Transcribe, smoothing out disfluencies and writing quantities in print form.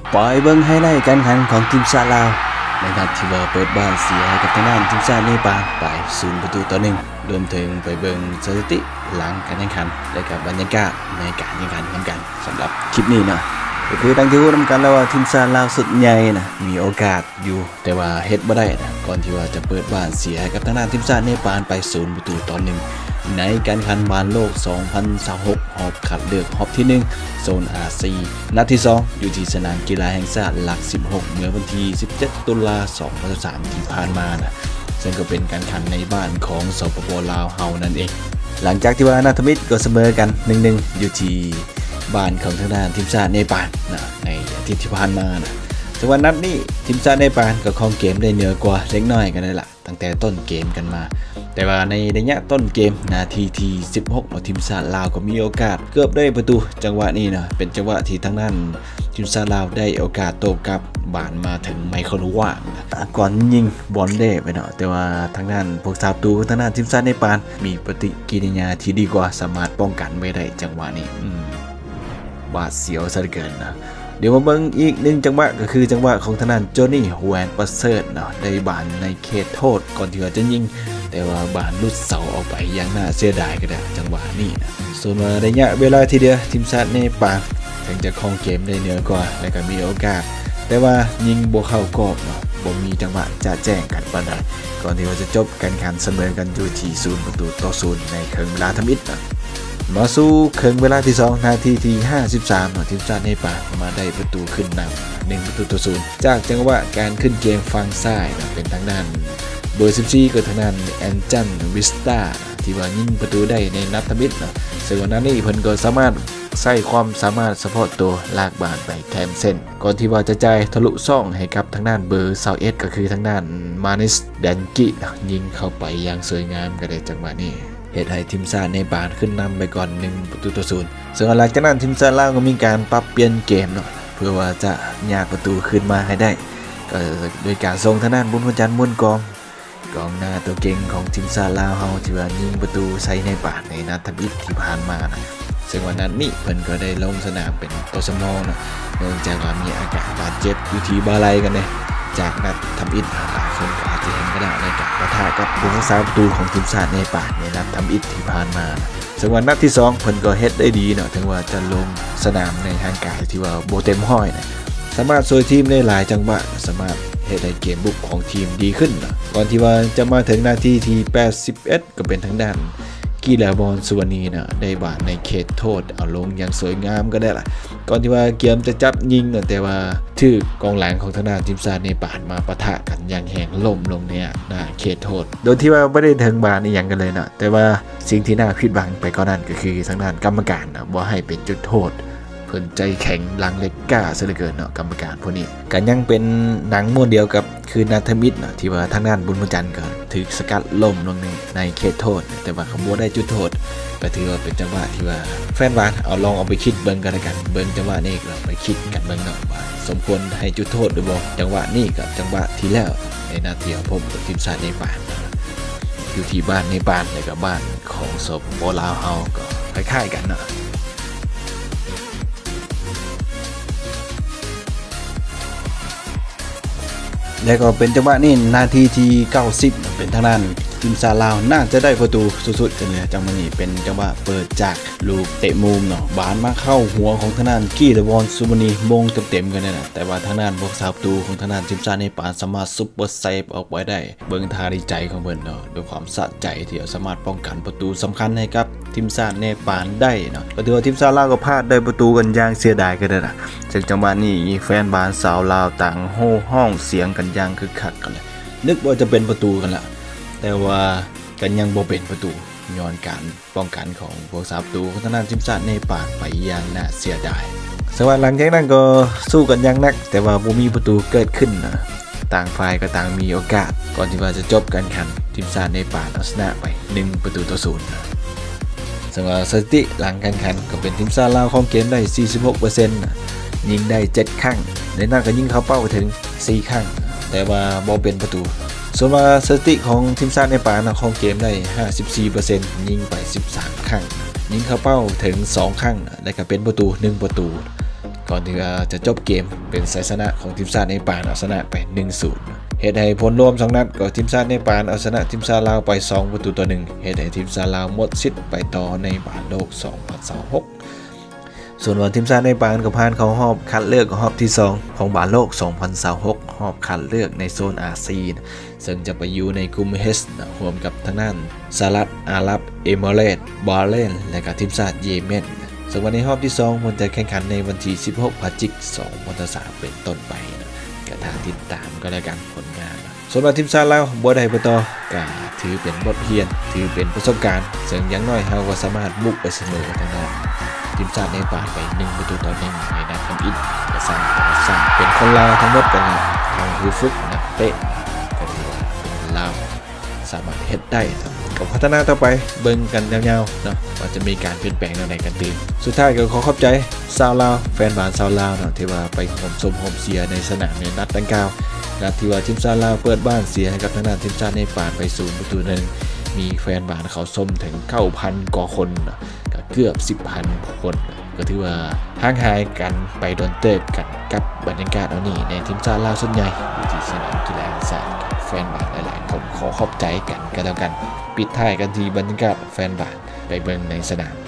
ปล่อยเบิ้งให้ไล่การแข่งของทีมชาติลาวในนัดที่ว่าเปิดบ้านเสียให้กับทางด้านทีมชาติเนปาลไป0-1รวมถึงไปเบิ้งสถิติหลังการแข่งขันและกับบรรยากาศในการแข่งขันเหมือนกันสำหรับคลิปนี้เนาะก็คือตั้งที่รู้นำกันแล้วว่าทีมชาติลาวสุดใหญ่นะมีโอกาสอยู่แต่ว่าเฮ็ดบ่ได้นะก่อนที่ว่าจะเปิดบ้านเสียให้กับทางด้านทีมชาติเนปาลไป0-1ในการแข่งขันบอลโลก 2026 รอบคัดเลือกรอบที่1โซนอาเซียนนัดที่2อยู่ที่สนามกีฬาแห่งชาติหลัก16เมื่อวันที่17 ตุลาคม 2023 ที่ผ่านมานะซึ่งก็เป็นการแข่งขันในบ้านของสปป.ลาวเฮานั่นเองหลังจากที่ว่านาทมิตรก็เสมอกัน 1-1 อยู่ที่บ้านของทางด้านทีมชาติเนปาลนะในอาทิตย์ที่ผ่านมานะแต่ว่านัดนี้ทีมชาติเนปาลก็ครองเกมได้เหนือกว่าเล็กน้อยกันเลยล่ะตั้งแต่ต้นเกมกันมาแต่ว่าในระยะต้นเกมนาทีที่16ทีมชาติลาวก็มีโอกาสเกือบได้ประตูจังหวะนี้นะเป็นจังหวะที่ทางด้านทีมชาติลาวได้โอกาสโต้กลับบานมาถึงไมเคิลว่างก่อนยิงบอลได้ไปเนาะแต่ว่าทางด้านพวกสาวตูทางด้านทีมชาติเนปาลมีปฏิกิริยาที่ดีกว่าสามารถป้องกันไว้ได้จังหวะนี้บาดเสียวซะเหลือเกินนะเดี๋ยวมาเบิ่งอีก1จังหวะก็คือจังหวะของทางด้านโจนี่แหวนประเสริฐเนาะได้บานในเขตโทษก่อนที่จะยิงแต่ว่าบานลุดเสาออกไปอย่างน่าเสียดายก็ได้จังหวะนี้นะส่วนระยะเวลาทีเดียวทีมชาติเนปาลถึงจะครองเกมได้เหนือกว่าและก็มีโอกาสแต่ว่ายิงบ่เข้ากรอบเนาะบ่มีจังหวะจะแจ้งกันปานใดก่อนที่ว่าจะจบการแข่งขันเสมอกันอยู่ที่0-0ในครึ่งเวลาทำอิฐนะมาสู้ครึ่งเวลาที่2นาทีที่53ทีมชาติเนปาลมาได้ประตูขึ้นนำ1-0จากจังหวะการขึ้นเกมฝั่งซ้ายเป็นทางด้านเบอร์14ก็ทางด้านแอนจันวิสตาที่ว่ายิงประตูได้ในนัดทมิตรนะซึ่งวันนั้นนี่เพิ่นก็สามารถใส่ความสามารถเฉพาะตัวลากบาลไปแคมเส้นก่อนที่ว่าจะจ่ายทะลุซ่องให้กับทางด้านเบอร์21ก็คือทางด้านมานิสแดนกิยิงเข้าไปอย่างสวยงามก็ได้จังหวะนี้เหตุให้ทีมชาติเนปาลขึ้นนำไปก่อน1-0ซึ่งหลังจากนั้นทีมชาติลาวก็มีการปรับเปลี่ยนเกมเนาะเพื่อว่าจะยากประตูขึ้นมาให้ได้ก็โดยการส่งทางด้านบุญพจันทร์มุ่นกองหน้าตัวเก่งของทีมชาติลาวเฮาที่ว่ายิงประตูใส่ในปากในนัดทำอิฐที่ผ่านมานะซึ่งวันนั้นนี่เพิ่นก็ได้ลงสนามเป็นตัวสำรองนะเนื่องจากว่ามีอาการบาดเจ็บอยู่ที่บ่าไหล่กันเลยจากนัดทำอิฐหลายคนก็อาจจะเห็นก็ได้ในการปะทะกับผู้รักษาประตูของทีมชาติเนปาลในนัดทำอิฐที่ผ่านมานะซึ่งวันนัดที่2เพิ่นก็เฮ็ดได้ดีเนาะถึงว่าจะลงสนามในทางการที่ว่าโบเต็มห้อยนะสามารถช่วยทีมได้หลายจังหวะสามารถเฮ็ดให้เกมบุกของทีมดีขึ้นนะก่อนที่ว่าจะมาถึงนาทีที่81ก็เป็นทางด้านกีฬาบอลสุวรรณีนะได้บาดในเขตโทษเอาลงอย่างสวยงามก็ได้ล่ะก่อนที่ว่าเกมจะจับยิงแต่ว่าถือกองหลังของทางด้านทีมชาติเนปาลมาปะทะกันอย่างแหงล่มลงเนี่ยนะเขตโทษโดยที่ว่าไม่ได้ถึงบาดนี่อย่างกันเลยนะแต่ว่าสิ่งที่น่าผิดหวังไปก็นั่นก็คือทางด้านกรรมการนะบ่ให้เป็นจุดโทษเพิ่นใจแข็งลังเล็กกล้าซะเหลือเกินเนาะกรรมการพวกนี้กันยังเป็นหนังม้วนเดียวกับคือนาทมิตรเนาะที่ว่าทางด้านบุญพจันทร์ก็ถือสกัดล่มลงในเขตโทษแต่ว่าเขาบ่ได้จุดโทษก็ถือว่าเป็นจังหวะที่ว่าแฟนบอลลองเอาไปคิดเบิ่งกันละกันเบิ่งจังหวะนี้เราไปคิดกันเบิ่งเนาะว่าสมควรให้จุดโทษหรือบ่จังหวะนี้กับจังหวะที่แล้วในนาทีพบกับทีมชาติเนปาลอยู่ที่บ้านเนปาลและกับบ้านของสปป.ลาวเฮาก็คล้ายๆกันเนาะแล้วก็เป็นจังหวะนี้นาทีที่90เป็นทางด้านทีมชาติลาวน่าจะได้ประตูสุดๆกันเลยจังหวะนี้เป็นจังหวะเปิดจากลูกเตะมุมเนาะบานมาเข้าหัวของทางด้านกีฬาบอลสุวรรณีมงเต็มๆกันเลยนะแต่ว่าทางด้านพวกสาวประตูของทางด้านทีมชาติเนปาลสามารถซุปเปอร์เซฟออกไว้ได้เบิ่งท่าดีใจของเพิ่นเนาะด้วยความสะใจที่สามารถป้องกันประตูสำคัญให้กับทีมชาติเนปาลได้เนาะก็ถือว่าทีมชาติลาวก็พลาดได้ประตูกันอย่างเสียดายกันเลยนะซึ่งจังหวะนี้แฟนบอลสาวลาวต่างโห่ห้องเสียงกันอย่างคึกคักกันเลยนึกว่าจะเป็นประตูกันละแต่ว่ากันยังบ่เป็นประตูย้อนการป้องกันของพวกสาวประตูของทางด้านทีมชาติเนปาลไปอย่างน่าเสียดายสวัสดีหลังจากนั้นก็สู้กันอย่างหนักแต่ว่าบ่มีประตูเกิดขึ้นนะต่างฝ่ายก็ต่างมีโอกาสก่อนที่ว่าจะจบการแข่งขันทีมชาติเนปาลเอาชนะไป1-0สำหรับสถิติหลังการแข่งขันก็เป็นทีมชาติลาวครองเกมได้ 46% ยิงได้7ครั้งในนั้นก็ยิงเข้าเป้าถึง4ครั้งแต่ว่าบ่เป็นประตูส่วนว่าสถิติของทีมชาติเนปาลครองเกมได้ 54% ยิงไป13ครั้งยิงเข้าเป้าถึง2ครั้งและก็เป็นประตู1ประตู กก่อนที่จะจบเกมเป็นชัยชนะของทีมชาติเนปาลเอาชนะไป 1-0 เหตุให้ผลรวม2นัดก็ทีมชาติเนปาลเอาชนะทีมชาติลาวไป2-1เหตุให้ทีมชาติลาวหมดสิทธิ์ไปต่อในบอลโลก 2026 ส่วนวันทีมชาติเนปาลก็ผ่านเข้ารอบคัดเลือกรอบที่2ของบอลโลก 2026 รอบคัดเลือกในโซนอาเซียนซึ่งจะไปอยู่ในกลุ่ม H รวมกับทางด้านสหรัฐอาหรับเอมิเรตส์บาห์เรนและก็ทีมชาติเยเมนส่วนวันในรอบที่2มันจะแข่งขันในวันที่16 พฤศจิกายน 2023 เป็นต้นไปก็ถ้าติดตามก็แล้วกันผลงานส่วนวันทีมชาติลาวบ่ได้ไปต่อก็ถือเป็นบทเรียนถือเป็นประสบการณ์ซึ่งอย่างน้อยเราก็สามารถบุกไปเสมอทางด้านทีมชาติเนปาลไป1-1ในนัดทำอิฐและสร้างเป็นคนลาวทั้งหมดกันนะทางผู้ฝึกนักเตะก็ถือว่าเป็นลาวสามารถเฮ็ดได้ก็พัฒนาต่อไปเบิ่งกันยาวๆเนาะว่าจะมีการเปลี่ยนแปลงในกันตื่นสุดท้ายก็ขอขอบใจชาวลาวแฟนบอลชาวลาวเนาะที่ว่าไปร่วมชมร่วมเชียร์ในสนามในนัดดังกล่าวนัดที่ว่าทีมชาติลาวเปิดบ้านเสียให้กับทางด้านทีมชาติเนปาลไป0-1มีแฟนบอลเขาชมถึง 9,000 กว่าคนก็เกือบ 10,000 คนก็ถือว่าห่างหายกันไปโดนเติบกันกับบรรยากาศเอานี่ในทีมชาติลาวส่วนใหญ่อยู่ที่สนามกีฬาแห่งชาติแฟนบอลหลายๆคนขอขอบใจกันก็แล้วกันปิดท้ายกันที่บรรยากาศแฟนบอลไปเบิ่งในสนาม